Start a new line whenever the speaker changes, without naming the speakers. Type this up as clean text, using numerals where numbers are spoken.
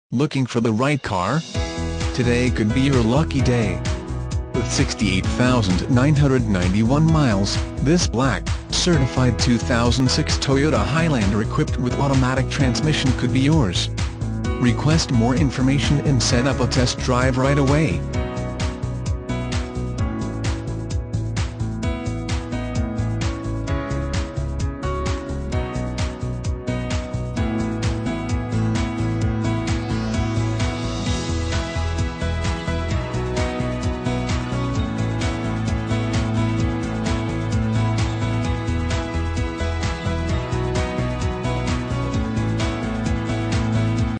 Looking for the right car? Today could be your lucky day. With 68,991 miles, this black, certified 2006 Toyota Highlander equipped with automatic transmission could be yours. Request more information and set up a test drive right away.